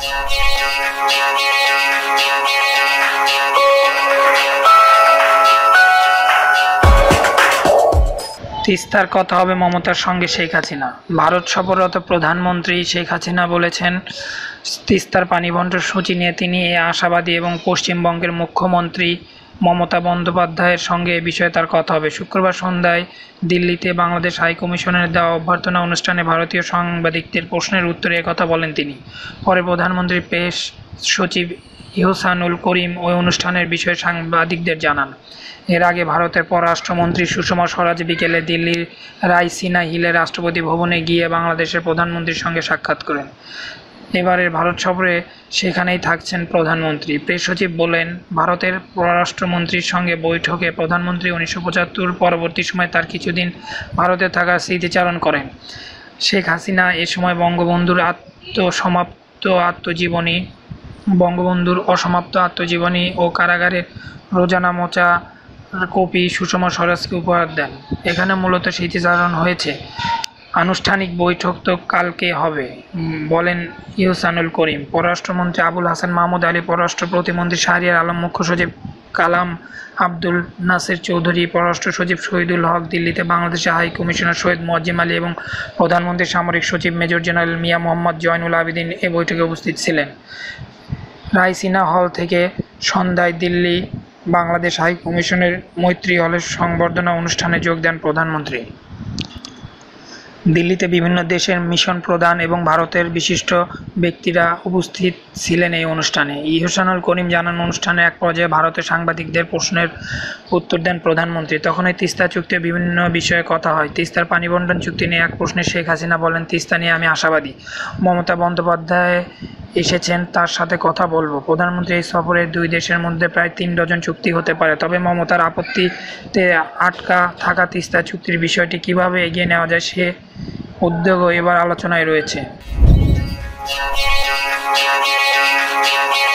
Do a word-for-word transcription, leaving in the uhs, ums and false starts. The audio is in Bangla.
তিস্তার কথা হবে মমতার সঙ্গে শেখ হাসিনা। ভারত সফররত প্রধানমন্ত্রী শেখ হাসিনা বলেছেন, তিস্তার পানি বণ্টন সূচি নিয়ে তিনি এ আশাবাদী এবং পশ্চিমবঙ্গের মুখ্যমন্ত্রী মমতা বন্দ্যোপাধ্যায়ের সঙ্গে এ বিষয়ে তার কথা হবে। শুক্রবার সন্ধ্যায় দিল্লিতে বাংলাদেশ হাইকমিশনের দেওয়া অভ্যর্থনা অনুষ্ঠানে ভারতীয় সাংবাদিকদের প্রশ্নের উত্তরে একথা বলেন তিনি। পরে প্রধানমন্ত্রী পেশ সচিব ইহসানুল করিম ওই অনুষ্ঠানের বিষয়ে সাংবাদিকদের জানান। এর আগে ভারতের পররাষ্ট্রমন্ত্রী সুষমা স্বরাজ বিকেলে দিল্লির রাইসিনা হিলে রাষ্ট্রপতি ভবনে গিয়ে বাংলাদেশের প্রধানমন্ত্রীর সঙ্গে সাক্ষাৎ করেন। এবারের ভারত সফরে সেখানেই থাকছেন প্রধানমন্ত্রী। প্রেস সচিব বলেন, ভারতের পররাষ্ট্রমন্ত্রীর সঙ্গে বৈঠকে প্রধানমন্ত্রী উনিশশো পঁচাত্তর পরবর্তী সময় তার কিছুদিন ভারতে থাকার স্মৃতিচারণ করেন। শেখ হাসিনা এ সময় বঙ্গবন্ধুর আত্মসমাপ্ত আত্মজীবনী বঙ্গবন্ধুর অসমাপ্ত আত্মজীবনী ও কারাগারের রোজানা মোচা কপি সুষমা স্বরাজকে উপহার দেন। এখানে মূলত স্মৃতিচারণ হয়েছে। আনুষ্ঠানিক বৈঠক তো কালকে হবে বলেন ইহসানুল করিম। পররাষ্ট্রমন্ত্রী আবুল হাসান মাহমুদ আলী, পররাষ্ট্র প্রতিমন্ত্রী শাহরিয়ার আলম, মুখ্য সচিব কালাম আব্দুল নাসির চৌধুরী, পররাষ্ট্র সচিব শহীদুল হক, দিল্লিতে বাংলাদেশের হাই কমিশনার সৈয়দ মোয়াজ্জেম আলী এবং প্রধানমন্ত্রীর সামরিক সচিব মেজর জেনারেল মিয়া মোহাম্মদ জয়নুল আবেদিন এ বৈঠকে উপস্থিত ছিলেন। রাইসিনা হল থেকে সন্ধ্যায় দিল্লি বাংলাদেশ হাই কমিশনের মৈত্রী হলের সংবর্ধনা অনুষ্ঠানে যোগ দেন প্রধানমন্ত্রী। দিল্লিতে বিভিন্ন দেশের মিশন প্রধান এবং ভারতের বিশিষ্ট ব্যক্তিরা উপস্থিত ছিলেন এই অনুষ্ঠানে। ইহসানুল করিম জানান, অনুষ্ঠানে এক পর্যায়ে ভারতের সাংবাদিকদের প্রশ্নের উত্তর দেন প্রধানমন্ত্রী। তখন এই তিস্তা চুক্তির বিভিন্ন বিষয়ে কথা হয়। তিস্তার পানি বণ্টন চুক্তি নিয়ে এক প্রশ্নে শেখ হাসিনা বলেন, তিস্তা নিয়ে আমি আশাবাদী। মমতা বন্দ্যোপাধ্যায় এসেছেন, তার সাথে কথা বলবো। প্রধানমন্ত্রী এই সফরে দুই দেশের মধ্যে প্রায় তিন ডজন চুক্তি হতে পারে। তবে মমতার আপত্তিতে আটকা থাকা তিস্তা চুক্তির বিষয়টি কিভাবে এগিয়ে নেওয়া যায় সে উদ্যোগও এবার আলোচনায় রয়েছে।